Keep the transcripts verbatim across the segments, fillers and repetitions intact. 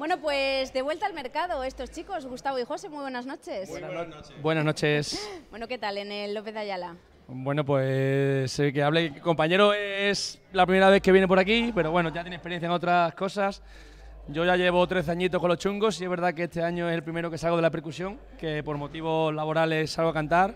Bueno, pues de vuelta al mercado estos chicos, Gustavo y José, muy buenas noches. Muy buenas noches. Buenas noches. Bueno, ¿qué tal en el López de Ayala? Bueno, pues eh, que hable, compañero es la primera vez que viene por aquí, pero bueno, ya tiene experiencia en otras cosas. Yo ya llevo trece añitos con los chungos y es verdad que este año es el primero que salgo de la percusión, que por motivos laborales salgo a cantar.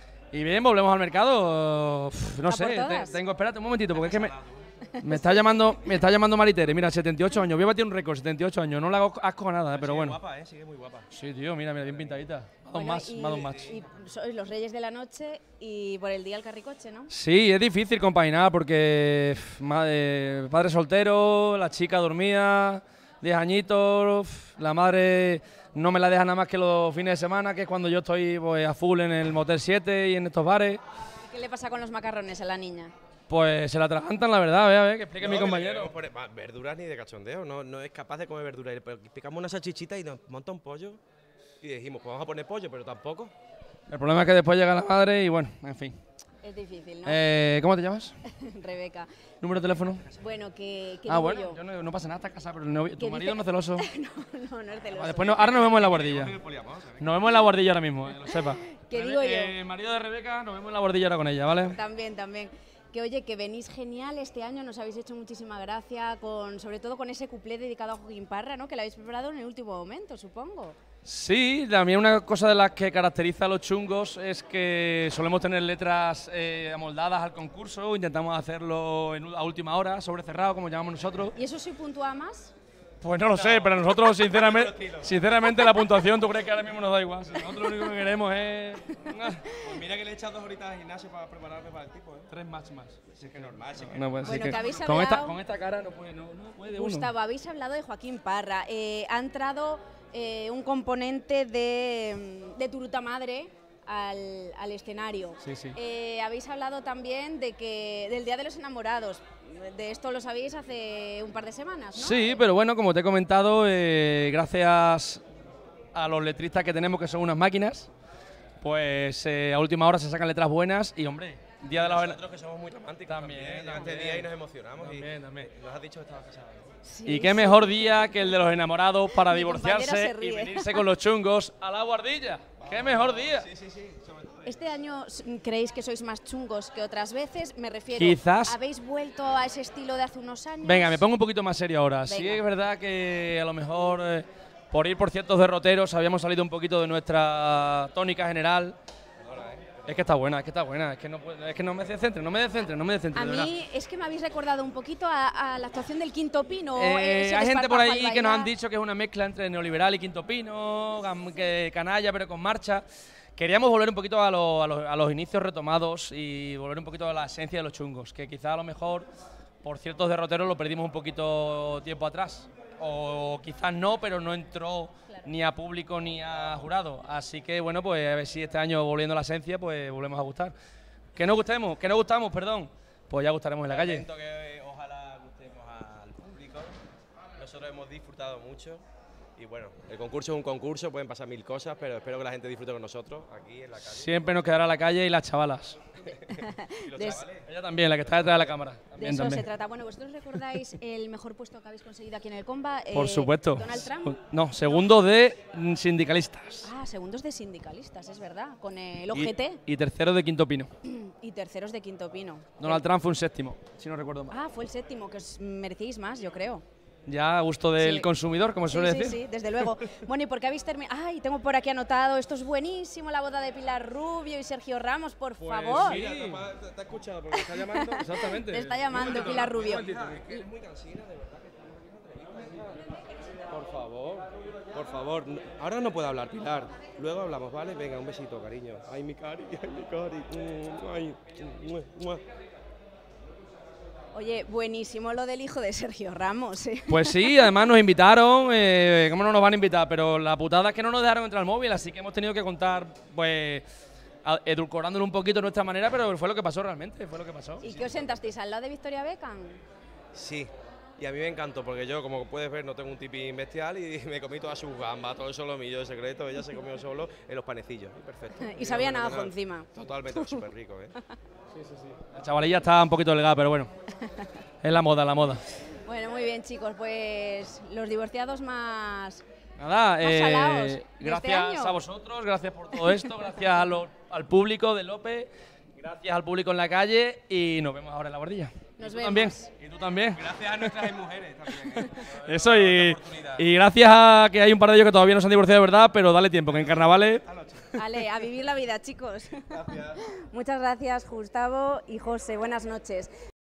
Y bien, volvemos al mercado. Uf, no ¿A sé, por te- todas? tengo, espérate un momentito, porque es que me, me está llamando me está llamando Maritere. Mira, setenta y ocho años, voy a batir un récord, setenta y ocho años, no le hago asco a nada, pero Sigue bueno. guapa, ¿eh? Sigue muy guapa. Sí, tío, mira, mira, bien pintadita. Más dos Bueno, más, y, más dos más. y sois los reyes de la noche y por el día el carricoche, ¿no? Sí, es difícil compaginar porque pf, madre, padre soltero, la chica dormida, diez añitos, pf, la madre no me la deja nada más que los fines de semana, que es cuando yo estoy pues, a full en el Motel siete y en estos bares. ¿Qué le pasa con los macarrones a la niña? Pues se la atragantan, la verdad, a ver, a ver, que explique No, mi que le compañero. queremos poner- va, verduras ni de cachondeo, no, no es capaz de comer verduras. Y le picamos una salchichita y nos monta un pollo. Y dijimos, pues vamos a poner pollo, pero tampoco. El problema es que después llega la madre y bueno, en fin. Es difícil, ¿no? Eh, ¿Cómo te llamas? Rebeca. ¿Número de teléfono? Bueno, que, que Ah, digo bueno, yo. yo no, no pasa nada, está casada, pero el novio- tu ¿Qué marido dice? no es celoso. No, no es celoso. Ah, después no- ahora nos vemos en la guardilla. Nos vemos en la guardilla ahora mismo, eh, lo sepa. ¿Qué Rebe- digo yo? eh, marido de Rebeca, nos vemos en la guardilla ahora con ella, ¿vale? También, también. Que oye, que venís genial este año, nos habéis hecho muchísima gracia, con, sobre todo con ese cuplé dedicado a Joaquín Parra, ¿no? Que lo habéis preparado en el último momento, supongo. Sí, también una cosa de las que caracteriza a los chungos es que solemos tener letras eh, amoldadas al concurso, intentamos hacerlo en, a última hora, sobre cerrado, como llamamos nosotros. ¿Y eso sí puntúa más? Pues no lo sé, pero nosotros sinceramente, sinceramente la puntuación, ¿tú crees que ahora mismo nos da igual? Si nosotros lo único que queremos es Pues mira que le he echado dos horitas al gimnasio para prepararme para el tipo, ¿eh? tres match más. Si es que normal, si es que No, pues, Bueno, sí que habéis con, esta, hablado- con esta cara no puede, no, no puede uno. Gustavo, habéis hablado de Joaquín Parra. Eh, ha entrado eh, un componente de, de Turuta Madre al, al escenario. Sí, sí. Eh, habéis hablado también de que del Día de los Enamorados. De esto lo sabéis hace un par de semanas, ¿no? Sí, pero bueno, como te he comentado, eh, gracias a los letristas que tenemos, que son unas máquinas, pues eh, a última hora se sacan letras buenas y, hombre, Día de la nosotros que somos muy románticos También, también, llega también. este día y nos emocionamos. También, y también. Nos has dicho que estabas casado, ¿no? Sí, Y qué sí. mejor día que el de los enamorados para Mi compañera divorciarse se ríe. y venirse con los chungos a la guardilla. ¡Qué mejor día! Sí, sí, sí, sobre todo. Este año s- creéis que sois más chungos que otras veces, me refiero. Quizás- ¿Habéis vuelto a ese estilo de hace unos años? Venga, me pongo un poquito más serio ahora. Sí Venga. es verdad que a lo mejor eh, por ir por ciertos derroteros habíamos salido un poquito de nuestra tónica general. Es que está buena, es que está buena, es que no, puedo- es que no me descentre, no me descentre, no me descentre. A de verdad. mí es que me habéis recordado un poquito a, a la actuación del Quinto Pino. Eh, ese hay gente por desparpajo ahí al que nos han bailar. dicho que es una mezcla entre neoliberal y quinto pino, gam- que canalla pero con marcha. Queríamos volver un poquito a, lo- a los, a los inicios retomados y volver un poquito a la esencia de los chungos, que quizá a lo mejor por ciertos derroteros lo perdimos un poquito tiempo atrás. O quizás no, pero no entró Claro. ni a público ni a jurado. Así que bueno, pues a ver si este año volviendo a la esencia, pues volvemos a gustar. Que no gustemos, que no gustamos, perdón. Pues ya gustaremos en la calle. Evento que eh, ojalá gustemos al público. Nosotros hemos disfrutado mucho. Y bueno, el concurso es un concurso, pueden pasar mil cosas, pero espero que la gente disfrute con nosotros aquí en la calle. Siempre nos quedará la calle y las chavalas. Y los De- chavales. Ella también, la que está detrás de la cámara. De También, eso también. se trata. Bueno, ¿vosotros recordáis el mejor puesto que habéis conseguido aquí en el Comba? Por Eh, supuesto. ¿Donald Trump? No, segundo de mm, sindicalistas. Ah, segundos de sindicalistas, es verdad, con el Y- O G T Y, tercero de quinto pino. y, terceros de Quinto Pino. Donald Trump fue un séptimo, si no recuerdo mal. Ah, fue el séptimo, que os merecéis más, yo creo. Ya a gusto del Sí. consumidor, como se Sí, suele sí, decir. sí, desde luego. Bueno, ¿y por qué habéis terminado? Ay, tengo por aquí anotado, esto es buenísimo, la boda de Pilar Rubio y Sergio Ramos, por Pues favor. sí. Mira, te, ha- te- te ha escuchado porque te está llamando. Exactamente. Te está llamando Pilar Rubio. Es que es muy cansina, de verdad. Por favor, por favor. No- Ahora no puedo hablar, Pilar. Luego hablamos, ¿vale? Venga, un besito, cariño. Ay, mi cari, ay, mi cari. Mm, Ay, mua, mua. Oye, buenísimo lo del hijo de Sergio Ramos. ¿eh? Pues sí, además nos invitaron, eh, ¿cómo no nos van a invitar? Pero la putada es que no nos dejaron entrar al móvil, así que hemos tenido que contar, pues, a- edulcorándolo un poquito de nuestra manera, pero fue lo que pasó realmente, fue lo que pasó. ¿Y qué os sentasteis al lado de Victoria Beckham? Sí, y a mí me encantó porque yo, como puedes ver, no tengo un tipín bestial y me comí todas sus gambas, todo eso lo mío de secreto. Ella se comió solo en los panecillos. Perfecto. Y sabían a no, ajo no, encima. Totalmente, súper rico, ¿eh? La chavalilla está un poquito delgada, pero bueno, es la moda, la moda. Bueno, muy bien. bien, chicos, pues los divorciados más... Nada, Más eh, salaos de este gracias año. a vosotros, gracias por todo esto, gracias a lo- al público de López, gracias al público en la calle y nos vemos ahora en la bordilla. Nos ¿Y tú vemos. también? ¿Y tú también? Gracias a nuestras mujeres también. ¿eh? Eso y, Otra oportunidad. y gracias a que hay un par de ellos que todavía no se han divorciado de verdad, pero dale tiempo, que en carnavales... Vale, a vivir la vida, chicos. Muchas gracias, Gustavo y José. Buenas noches.